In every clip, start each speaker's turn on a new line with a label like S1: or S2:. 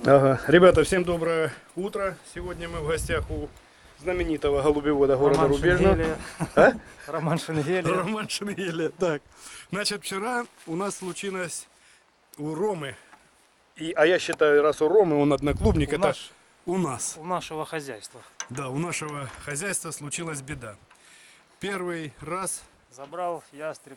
S1: Ага. Ребята, всем доброе утро. Сегодня мы в гостях у знаменитого голубевода города Рубежного. А?
S2: Роман Шенгелия.
S1: Роман Шенгелия. Так. Значит, вчера у нас случилось у Ромы. А я считаю, раз у Ромы, он одноклубник, это у нас.
S2: У нашего хозяйства.
S1: Да, у нашего хозяйства случилась беда. Первый раз
S2: Забрал ястреб.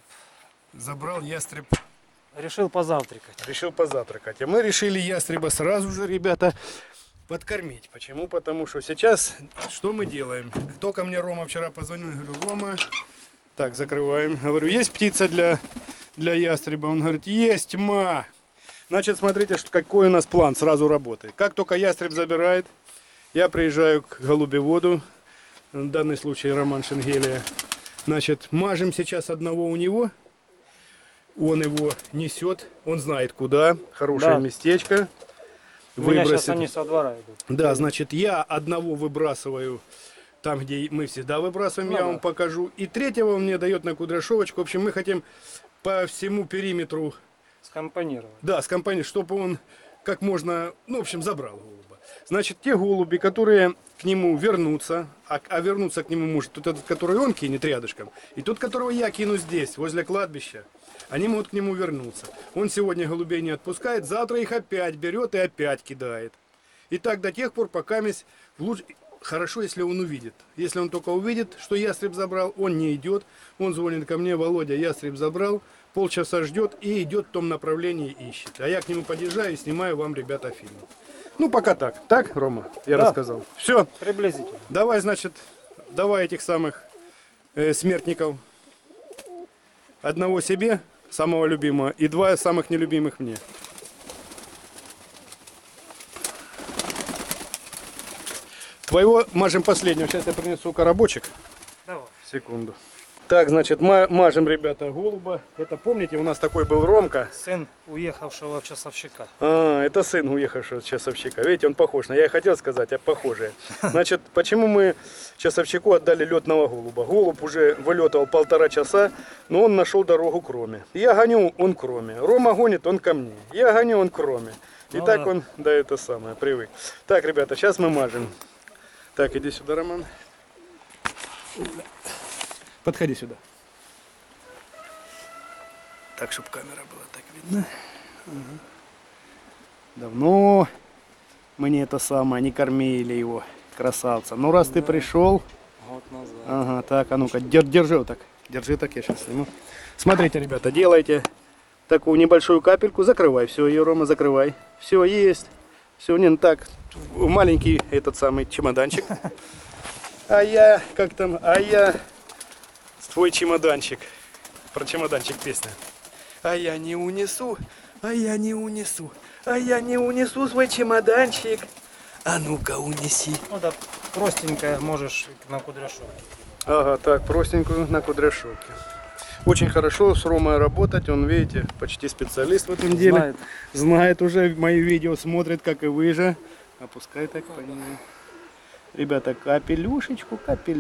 S2: Решил позавтракать.
S1: Решил позавтракать. А мы решили ястреба сразу же, ребята, подкормить. Почему? Потому что сейчас что мы делаем? Только мне Рома вчера позвонил, говорю, Рома, так, закрываем. Говорю, есть птица для ястреба? Он говорит, есть, ма. Значит, смотрите, какой у нас план сразу работает. Как только ястреб забирает, я приезжаю к голубеводу, в данный случай Роман Шенгелия. Значит, мажем сейчас одного у него. Он его несет, он знает куда, хорошее местечко.
S2: У меня сейчас они со двора идут.
S1: Да, значит, я одного выбрасываю там, где мы всегда выбрасываем, я вам покажу. И третьего он мне дает на кудряшовочку. В общем, мы хотим по всему периметру
S2: скомпонировать.
S1: Да, скомпонировать, чтобы он как можно, ну, в общем, забрал голуба. Значит, те голуби, которые к нему вернутся, а вернуться к нему может тот, этот, который он кинет рядышком, и тот, которого я кину здесь, возле кладбища, они могут к нему вернуться. Он сегодня голубей не отпускает, завтра их опять берет и опять кидает. И так до тех пор, пока хорошо, если он увидит. Если он только увидит, что ястреб забрал, он не идет. Он звонит ко мне, Володя, ястреб забрал. Полчаса ждет и идет в том направлении, ищет. А я к нему подъезжаю и снимаю вам, ребята, фильм. Ну, пока так. Так, Рома? Я рассказал. Все.
S2: Приблизительно.
S1: Давай, значит, этих самых смертников. Одного себе, самого любимого, и два самых нелюбимых мне. Твоего мажем последнего. Сейчас я принесу коробочек.
S2: Давай.
S1: Секунду. Так, значит, мажем, ребята, голуба. Это, помните, у нас такой был Ромка.
S2: Сын уехавшего часовщика.
S1: Это сын уехавшего часовщика. Видите, он похож. Я и хотел сказать, а похожие. Значит, почему мы часовщику отдали летного голуба? Голубь уже вылетал 1,5 часа, но он нашел дорогу к Роме. Я гоню, он к Роме. Рома гонит, он ко мне. Я гоню, он к Роме. И так он, да, это самое, привык. Так, ребята, сейчас мы мажем. Так, иди сюда, Роман. Подходи сюда. Так, чтобы камера была так видна. Ага. Давно мы не кормили его, красавца. Ну, раз ты пришел...
S2: Год назад.
S1: Ага, так, а ну-ка, держи вот так. Держи так, я сейчас сниму. Смотрите, ребята, делайте такую небольшую капельку. Закрывай все, ее, Рома, закрывай. Все, есть. Все, не так. Маленький этот самый чемоданчик. Твой чемоданчик. Про чемоданчик песня. А я не унесу свой чемоданчик. А ну-ка унеси.
S2: Ну да, простенькая можешь на кудряшовке.
S1: Ага, так, простенькую на кудряшовке. Очень хорошо с Ромой работать. Он, видите, почти специалист в этом деле. Знает уже мои видео, смотрит, как и вы же. Опускай так по нему. Ребята, капелюшечку.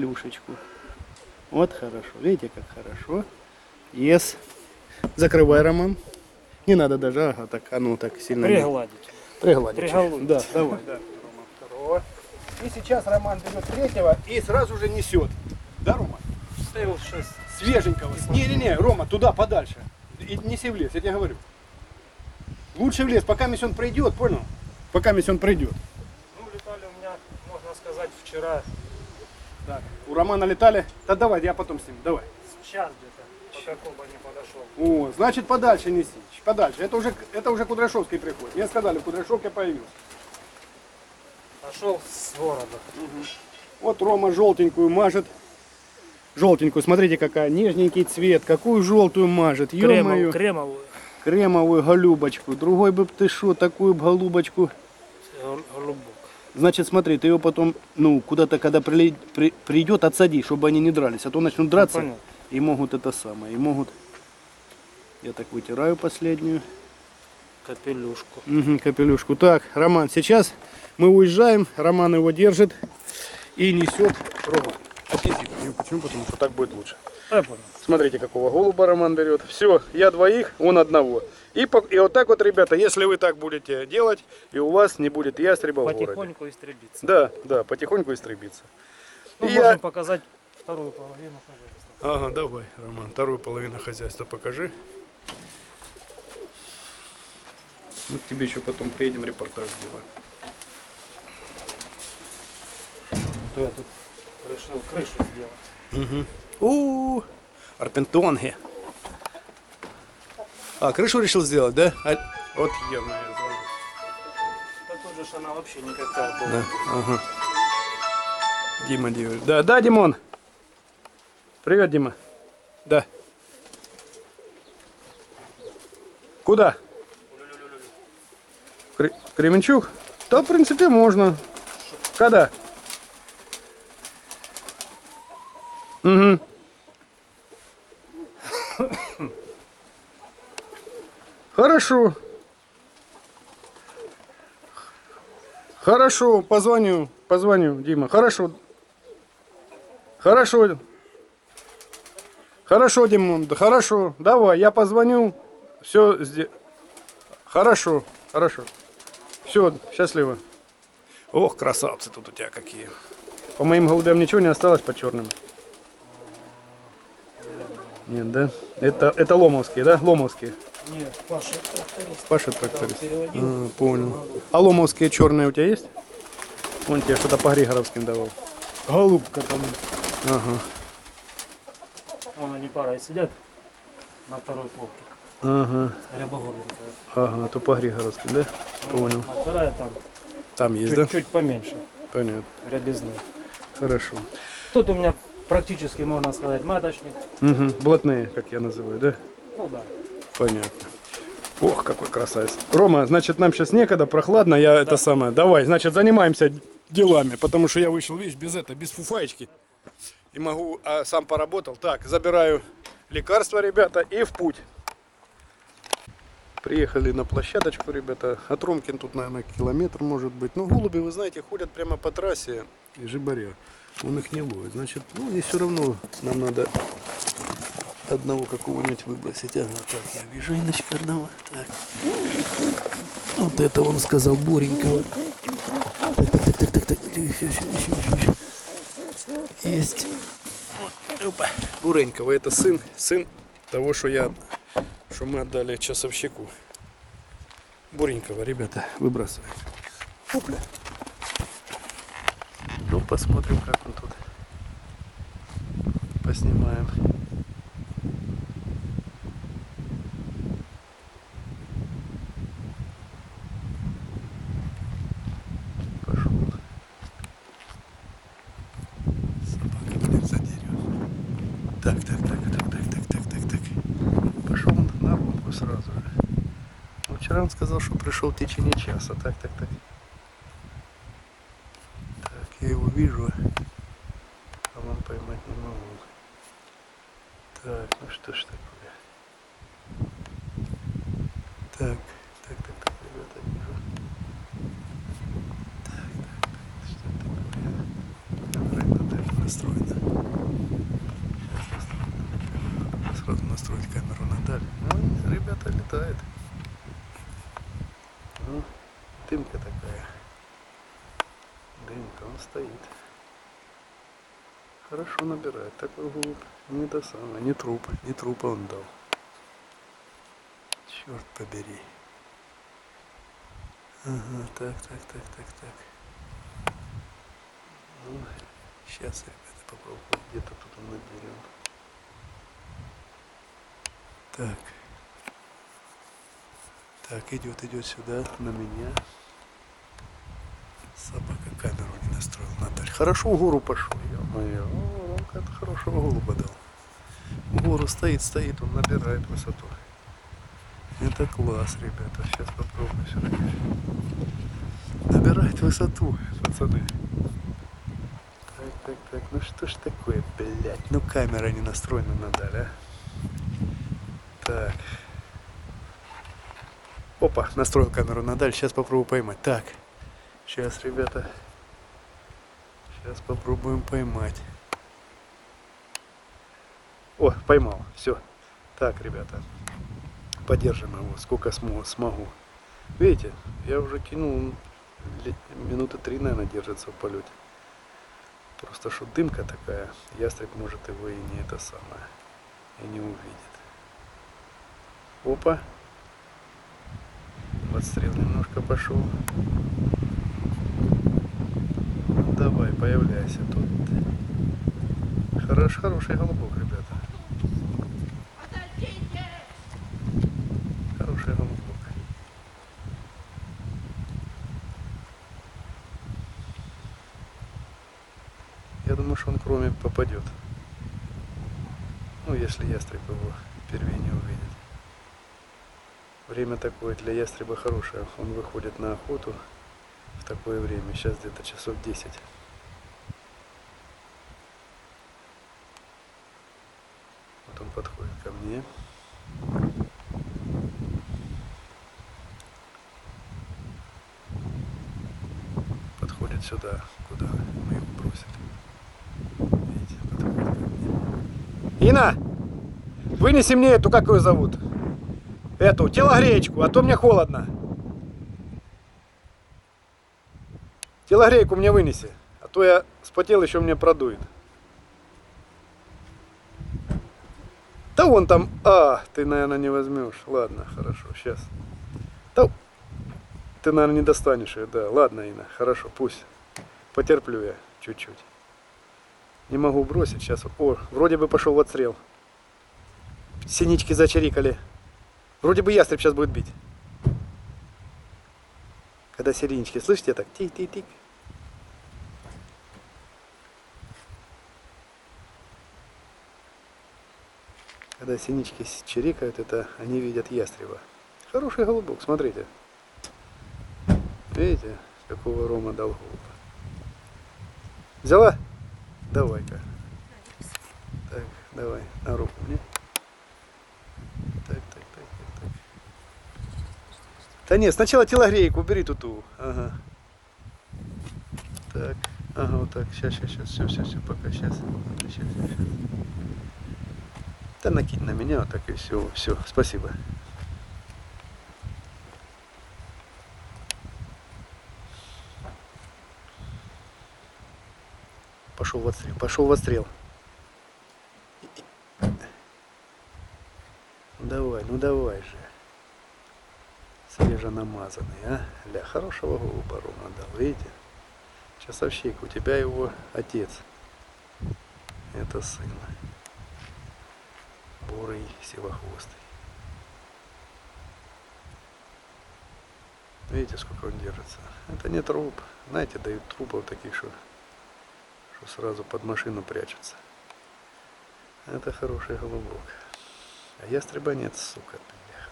S1: Вот хорошо. Видите, как хорошо. Yes. Закрывай, Роман. Не надо даже, ага, так, а ну так сильно. Пригладить. Да, давай, да. Рома, второго. И сейчас Роман берет третьего и сразу же несет. Да, Рома? Свеженького. Не, Рома, туда подальше. И неси в лес, я тебе говорю. Лучше в лес, пока он пройдет, понял? Пока он пройдет.
S2: Ну, летали у меня, можно сказать, вчера.
S1: Так, у Романа летали? Да давай, я потом с ним, давай.
S2: Сейчас где-то, пока Коба не подошел.
S1: О, значит, подальше неси. Подальше. Это уже Кудряшовский приход. Мне сказали, в Кудряшовке появился.
S2: Пошел с города.
S1: Угу. Вот Рома желтенькую мажет. Желтенькую, смотрите, какая нежненький цвет. Какую желтую мажет.
S2: Кремовую.
S1: Кремовую голубочку. Другой бы ты шо, такую голубочку.
S2: Голубок.
S1: Значит, смотри, ты ее потом, ну, куда-то, когда придет, отсади, чтобы они не дрались. А то начнут драться.
S2: Ну,
S1: и могут это самое. И могут... Я так вытираю последнюю.
S2: Капелюшку.
S1: Угу, капелюшку. Так, Роман, сейчас мы уезжаем. Роман его держит и несет. Рома, отнеси. Почему? Потому что так будет лучше.
S2: Я понял.
S1: Смотрите, какого голуба Роман берет. Все, я двоих, он одного. И вот так вот, ребята, если вы так будете делать, и у вас не будет ястреба в городе.
S2: Потихоньку истребиться.
S1: Да, да, потихоньку истребиться.
S2: Ну,
S1: И
S2: можем показать вторую половину, пожалуйста.
S1: Ага, давай, Роман, вторую половину хозяйства покажи. Мы к тебе еще потом приедем, репортаж сделаем.
S2: То я тут решил крышу сделать.
S1: У Арпентонги. А, крышу решил сделать, да? Вот явно я звоню.
S2: Да тут же она вообще никакая была.
S1: Да, ага. Дима делает. Да, да, Димон. Привет, Дима. Да. Куда? Кременчуг? Да, в принципе, можно. Когда? Угу. Хорошо. Хорошо, позвоню, Дима. Хорошо. Хорошо. Хорошо, Дима, хорошо. Давай, я позвоню. Все, хорошо, хорошо. Все, счастливо. Ох, красавцы тут у тебя какие. По моим голубям ничего не осталось по черным? Нет, да? Это ломовские, да? Ломовские.
S2: Нет, Паша тракторист.
S1: Паша тракторист.
S2: Переводил.
S1: Понял. А ломовские черные у тебя есть? Он тебе что-то по Григоровским давал.
S2: Голубка там.
S1: Ага.
S2: Вон они парой сидят на второй полке.
S1: Ага.
S2: Рябогоренькая.
S1: Ага, то по Григоровским, да? Понял.
S2: А вторая там
S1: Там есть, да?
S2: чуть-чуть поменьше.
S1: Понятно.
S2: Рябизны.
S1: Хорошо.
S2: Тут у меня практически, можно сказать, маточник.
S1: Угу. Блатные, как я называю, да?
S2: Ну да.
S1: Понятно. Ох, какой красавец. Рома, значит, нам сейчас некогда, прохладно, я это самое. Давай, значит, занимаемся делами, потому что я вышел, видишь, без фуфаечки. И могу, сам поработал. Так, забираю лекарства, ребята, и в путь. Приехали на площадочку, ребята. От Ромкин тут, наверное, километр может быть. Ну, голуби, вы знаете, ходят прямо по трассе и жибаря. Он их не ловит. Значит, ну, и все равно нам надо одного какого-нибудь выбросить. Ага, так, я вижу Инночка одного. Так. Вот это он сказал Боренького. Так. Еще. Есть. Опа. Буренького, это сын того, что мы отдали часовщику. Буренького, ребята, выбрасываем. Опля. Ну, посмотрим, как он тут. Поснимаем. Пошел. Собака, блин, за деревом. Так. Пошел он на рубку сразу же. Ну, вчера он сказал, что пришел в течение часа. Так. Так, я его вижу. А вон поймать не могу. Так, ну что ж такое. Так, ребята, вижу. Так, что такое? Камера даже настроена. Сейчас сразу настроить камеру на даль. Ну, ребята, летает. Ну, дымка такая. Дымка, он стоит. Хорошо набирает такой голубь. Не то самое, не трупа он дал. Черт побери. Ага, так. Ну, сейчас, ребята, попробую. Где-то тут он над деревом. Так, идет сюда, на меня. Собака камеру не настроил, Наталья. Хорошо в гору пошел, ё-моё. О, Ромка это хорошего голуба дал. В гору стоит, он набирает высоту. Это класс, ребята. Сейчас попробую все-таки. Набирает высоту, пацаны. Так. Ну что ж такое, блядь. Ну камера не настроена надаль, а. Так. Опа, настроил камеру надаль. Сейчас попробую поймать. Так. Сейчас, ребята. Сейчас попробуем поймать. О, поймал. Все. Так, ребята. Подержим его, сколько смогу. Видите, я уже кинул, минуты 3, наверное, держится в полете. Просто что дымка такая, ястреб может его и не это самое, и не увидит. Опа. Подстрел немножко пошел. Ну, давай, появляйся тут. Хороший голубок, ребята. Хороший голубок. Я думаю, что он кроме попадет. Ну, если ястреб его впервые не увидит. Время такое для ястреба хорошее. Он выходит на охоту в такое время. Сейчас где-то часов 10. Вот он подходит ко мне. Подходит сюда, куда мы его бросили. Видите, подходит ко мне. Ина! Вынеси мне эту, как ее зовут? Эту, телогреечку, а то мне холодно. Телогрейку мне вынеси, а то я спотел, еще мне продует. Да вон там, ты, наверное, не возьмешь. Ладно, хорошо, сейчас. Да, ты, наверное, не достанешь ее, да. Ладно, Инна, хорошо, пусть. Потерплю я чуть-чуть. Не могу бросить сейчас. О, вроде бы пошел в отстрел. Синички зачирикали. Вроде бы ястреб сейчас будет бить. Когда сиренички, слышите, так тик-тик-тик. Когда синички чирикают, это они видят ястреба. Хороший голубок, смотрите. Видите, какого Рома дал голуба. Взяла? Давай-ка. Так, давай, на руку мне. Так. Да нет, сначала телогрейку убери туту. Ага. Так, ага, вот так. Сейчас, все, пока, сейчас. Да накинь на меня, вот так и все, спасибо. Пошел в отстрел. Ну давай же. Свеженамазанный, а? Для хорошего голуба Рома дал, видите? Часовщик, у тебя его отец. Это сын. Бурый, сивохвостый. Видите, сколько он держится? Это не труп. Знаете, дают трупов таких, что сразу под машину прячутся. Это хороший голубок. А ястреба нет, сука, бляха.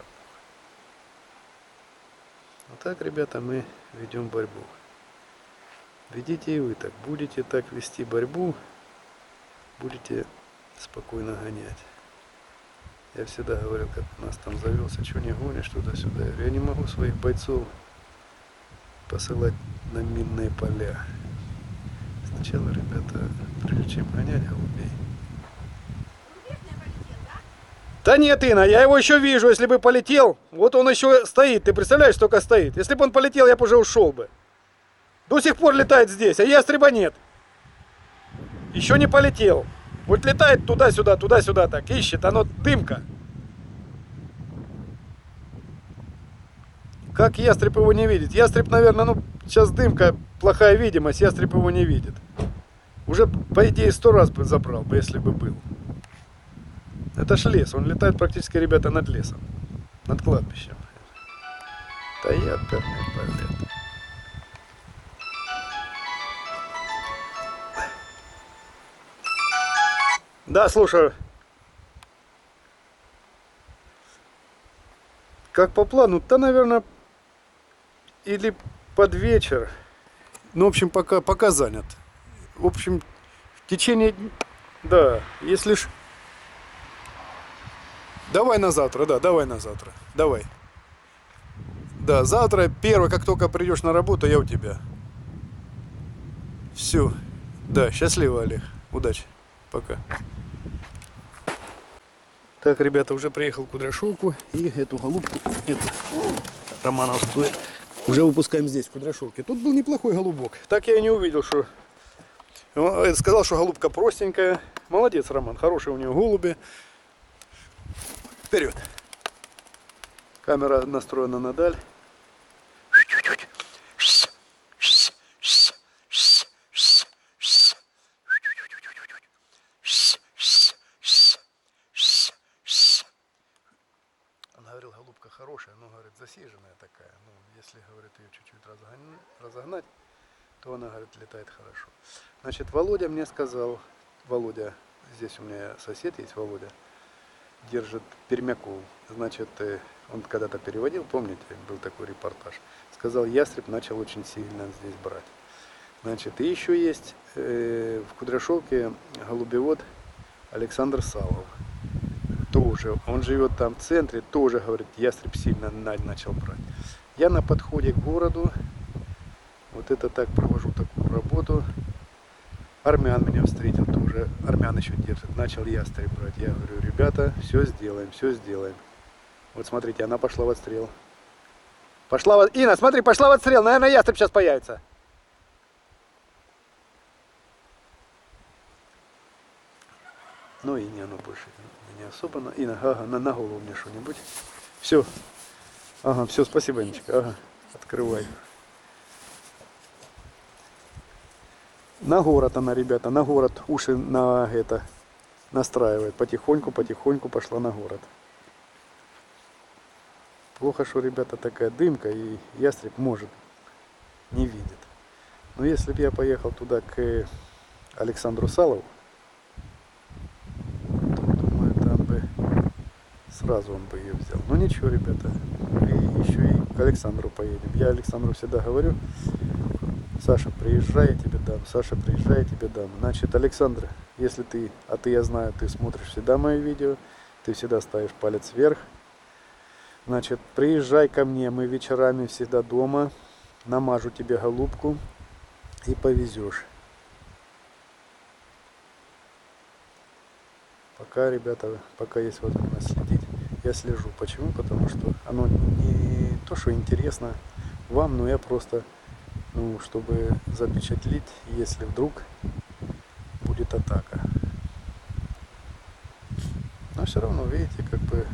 S1: Вот так, ребята, мы ведем борьбу. Ведите и вы так. Будете так вести борьбу, будете спокойно гонять. Я всегда говорил, как у нас там завелся, что не гонишь туда-сюда. Я не могу своих бойцов посылать на минные поля. Сначала, ребята, прежде чем гонять голубей. Да нет, Инна, я его еще вижу, если бы полетел. Вот он еще стоит, ты представляешь, только стоит. Если бы он полетел, я бы уже ушел бы. До сих пор летает здесь, а ястреба нет. Еще не полетел. Вот летает туда-сюда, так, ищет, оно дымка. Как ястреб его не видит? Ястреб, наверное, ну, сейчас дымка, плохая видимость, ястреб его не видит. Уже, по идее, 100 раз бы забрал бы, если бы был. Это ж лес, он летает практически, ребята, над лесом, над кладбищем. Да я оперный полет. Да, слушаю. Как по плану? Да, наверное, или под вечер. Ну, в общем, пока занят. В общем, в течение... Да, если ж... Давай на завтра, да, давай на завтра. Давай. Да, завтра, первое, как только придешь на работу, я у тебя. Все. Да, счастливо, Олег. Удачи. Пока. Так, ребята, уже приехал в Кудряшовку. И эту голубку, эту романовскую, уже выпускаем здесь, в Кудряшовке. Тут был неплохой голубок. Так я и не увидел, что... Он сказал, что голубка простенькая. Молодец, Роман, хорошие у него голуби. Вперед. Камера настроена на даль. Он говорил, голубка хорошая, но, говорит, засиженная такая. Ну, если, говорит, ее чуть-чуть разогнать, то она, говорит, летает хорошо. Значит, Володя мне сказал, Володя, здесь у меня сосед есть, Володя, держит пермяков. Значит, он когда-то переводил, помните, был такой репортаж. Сказал, ястреб начал очень сильно здесь брать. Значит, и еще есть в Кудряшовке голубевод Александр Салов. Тоже, он живет там в центре, тоже, говорит, ястреб сильно начал брать. Я на подходе к городу, вот это так провожу такую работу. Армян меня встретил тоже, армян еще держит, начал ястреб брать. Я говорю, ребята, все сделаем, все сделаем. Вот смотрите, она пошла в отстрел. Пошла в... Инна, смотри, пошла в отстрел, наверное, ястреб сейчас появится. Ну и не оно больше не особо. Инна, ага, на голову мне что-нибудь. Все. Ага, все, спасибо, Инночка. Ага, открывай. На город она, ребята, на город уши на это настраивает. Потихоньку, потихоньку пошла на город. Плохо, что, ребята, такая дымка, и ястреб может не видит. Но если бы я поехал туда к Александру Салову, то, думаю, там бы сразу он бы ее взял. Но ничего, ребята, мы еще и к Александру поедем. Я Александру всегда говорю, Саша, приезжай, я тебе дам. Саша, приезжай, я тебе дам. Значит, Александр, если ты, а ты, я знаю, ты смотришь всегда мои видео, ты всегда ставишь палец вверх. Значит, приезжай ко мне, мы вечерами всегда дома, намажу тебе голубку и повезешь. Пока, ребята, пока есть возможность следить, я слежу. Почему? Потому что оно не то, что интересно вам, но я просто, ну, чтобы запечатлеть, если вдруг будет атака. Но все равно, видите, как бы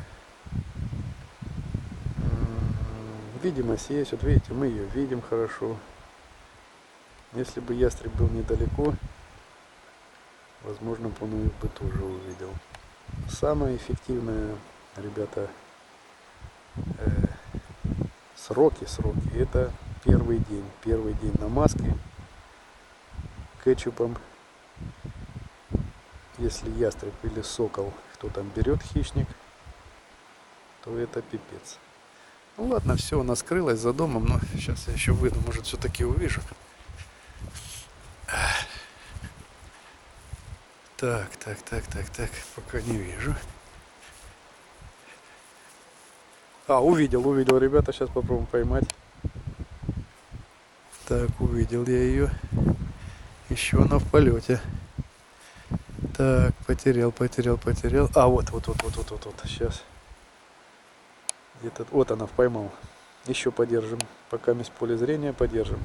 S1: видимость есть. Вот видите, мы ее видим хорошо. Если бы ястреб был недалеко, возможно, он ее бы тоже увидел. Самое эффективное, ребята, сроки, это первый день. Первый день намазки кетчупом. Если ястреб или сокол, кто там берет хищник, то это пипец. Ну ладно, все, она скрылась за домом, но сейчас я еще выйду, может, все-таки увижу. Так, пока не вижу. Увидел, ребята, сейчас попробуем поймать. Так, увидел я ее. Еще она в полете. Так, потерял. Вот, сейчас. Где-то, вот она, поймал. Еще подержим. Пока без поля зрения подержим.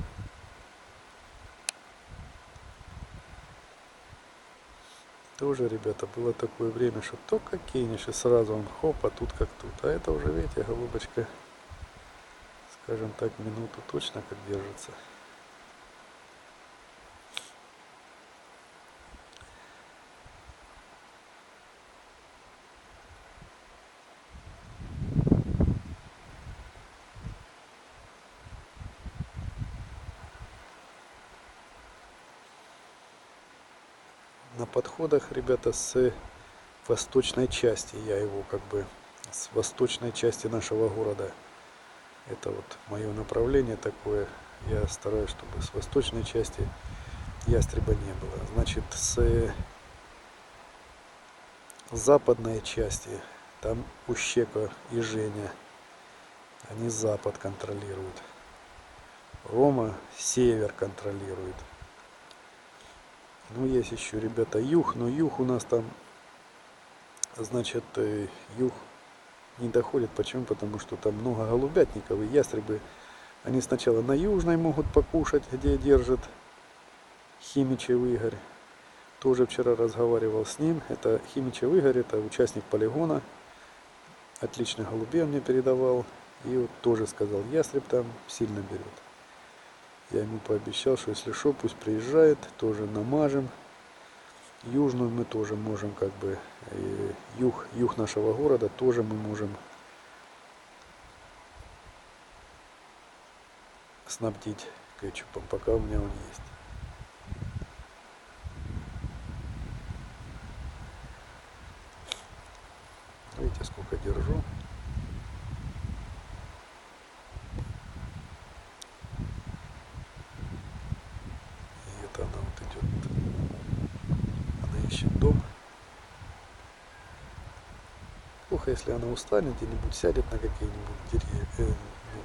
S1: Тоже, ребята, было такое время, что только кинешь и сразу он хоп, а тут как тут. А это уже, видите, голубочка, скажем так, минуту точно как держится. На подходах, ребята, с восточной части, я его как бы с восточной части нашего города, это вот мое направление такое, я стараюсь, чтобы с восточной части ястреба не было. Значит, с западной части, там Ущека и Женя, они запад контролируют, Рома север контролирует. Ну, есть еще, ребята, юг, но юг у нас там
S3: Значит, юг не доходит. Почему? Потому что там много голубятников, и ястребы, они сначала на южной могут покушать, где держит Химичев Игорь. Тоже вчера разговаривал с ним. Это Химичев Игорь, это участник полигона. Отлично голубей он мне передавал. И вот тоже сказал, ястреб там сильно берет. Я ему пообещал, что если что, пусть приезжает, тоже намажем. Южную мы тоже можем, как бы, юг нашего города тоже мы можем снабдить кетчупом, пока у меня он есть. Видите, сколько держу. И это она вот идет, она ищет дом. Плохо, если она устанет, где-нибудь сядет на какие-нибудь деревья.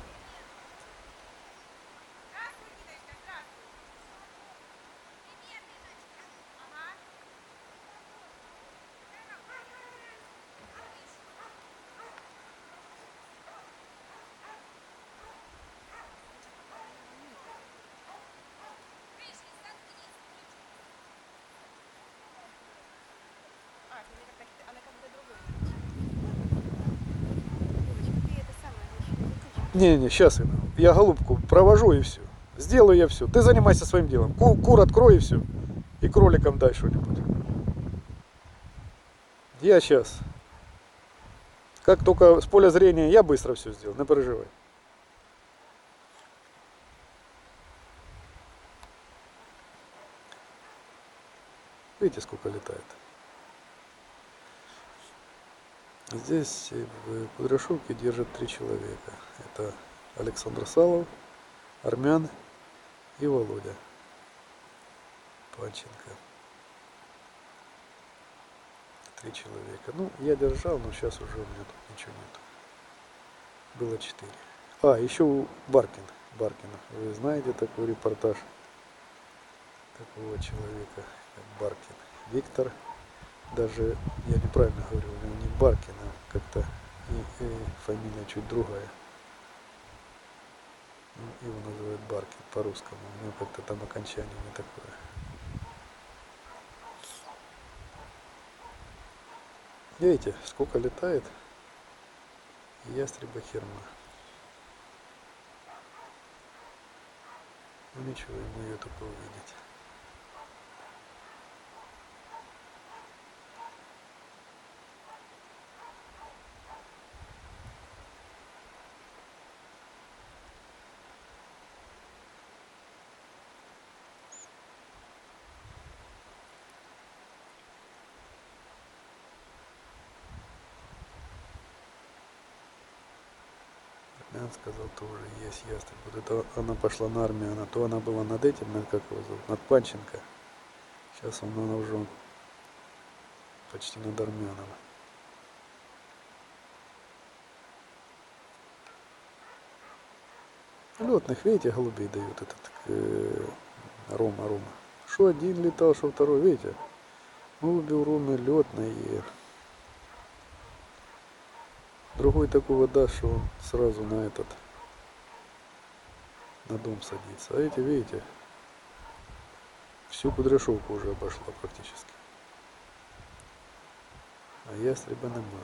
S3: Не, сейчас я голубку провожу и все. Сделаю я все. Ты занимайся своим делом. Кур открой и все. И кроликам дай что-нибудь. Я сейчас. Как только с поля зрения, я быстро все сделал. Не переживай. Видите, сколько летает. Здесь в Кудряшовке держат 3 человека. Это Александр Салов, Армян и Володя Панченко. 3 человека. Ну, я держал, но сейчас уже у меня тут ничего нет. Было 4. А, еще Баркин. Баркина. Вы знаете такой репортаж такого человека, как Баркин. Виктор. Даже, я неправильно говорю, у него не Баркин, а как-то и фамилия чуть другая. Ну, его называют Баркин по-русскому. У него как-то там окончание не такое. Видите, сколько летает ястреба херма. Ну ничего, ему ее только увидеть. Он сказал, тоже есть ястреб. Вот это она пошла на армию, то она была над этим, над как его зовут, над Панченко. Сейчас она уже почти над Армяном. Летных, видите, голубей дают этот Рома. Что один летал, что второй, видите? Голуби у Ромы летные. Другой такого даст, что он сразу на дом садится. А эти, видите, всю Кудряшовку уже обошла практически. А ястреба нема.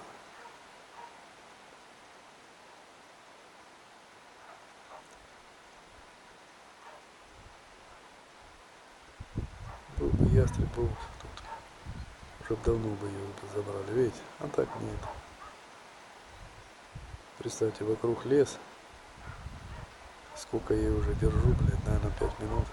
S3: Был бы ястреб, был тут. Уже давно бы ее забрали, видите? А так нет. Представьте, вокруг лес. Сколько я ее уже держу, блядь, наверное, 5 минут.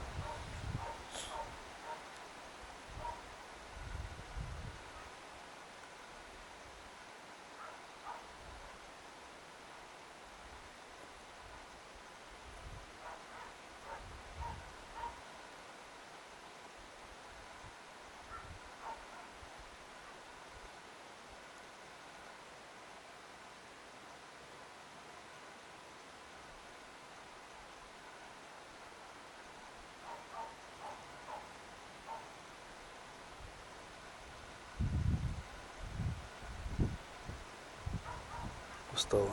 S3: стало.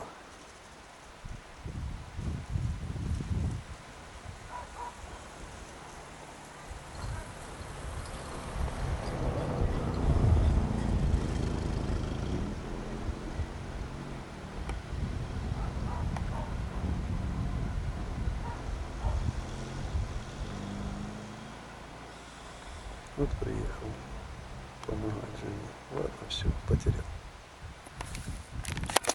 S3: Вот приехал помогать Жене. Ладно, все, потерял.